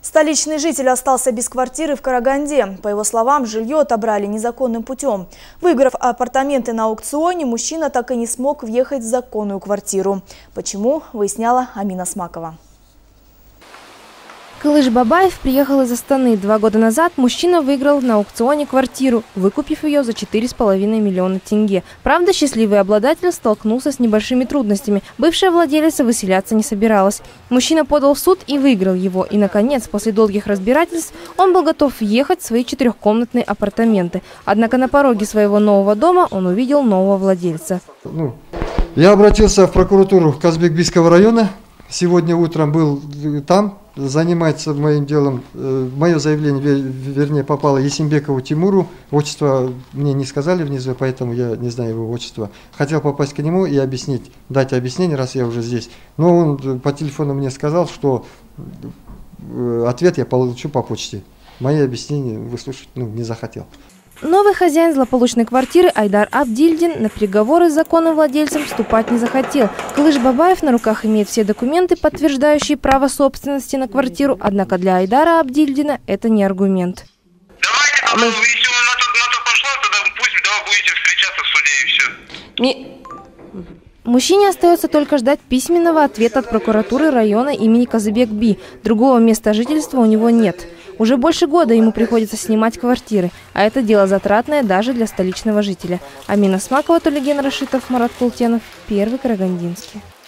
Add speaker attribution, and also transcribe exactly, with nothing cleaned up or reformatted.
Speaker 1: Столичный житель остался без квартиры в Караганде. По его словам, жилье отобрали незаконным путем. Выиграв апартаменты на аукционе, мужчина так и не смог въехать в законную квартиру. Почему, выясняла Амина Смакова.
Speaker 2: Кылыш Бабаев приехал из Астаны. Два года назад мужчина выиграл на аукционе квартиру, выкупив ее за четыре с половиной миллиона тенге. Правда, счастливый обладатель столкнулся с небольшими трудностями. Бывшая владелица выселяться не собиралась. Мужчина подал в суд и выиграл его. И, наконец, после долгих разбирательств, он был готов въехать в свои четырехкомнатные апартаменты. Однако на пороге своего нового дома он увидел нового владельца.
Speaker 3: Ну, я обратился в прокуратуру Казбек-Бийского района. Сегодня утром был там. Занимается моим делом, мое заявление, вернее, попало Есимбекову Тимуру. Отчество мне не сказали внизу, поэтому я не знаю его отчества. Хотел попасть к нему и объяснить, дать объяснение, раз я уже здесь. Но он по телефону мне сказал, что ответ я получу по почте. Мои объяснения выслушать ну, не захотел.
Speaker 2: Новый хозяин злополучной квартиры Айдар Абдильдин на переговоры с законным владельцем вступать не захотел. Кылыш Бабаев на руках имеет все документы, подтверждающие право собственности на квартиру, однако для Айдара Абдильдина это не аргумент.
Speaker 4: Давайте, тогда, если он на то, на то пошло, тогда пусть давай будете встречаться в суде и все.
Speaker 2: Не... Мужчине остается только ждать письменного ответа от прокуратуры района имени Казбек-Би. Другого места жительства у него нет. Уже больше года ему приходится снимать квартиры, а это дело затратное даже для столичного жителя. Амина Смакова, Тулеген Рашитов, Марат Култенов, Первый Карагандинский.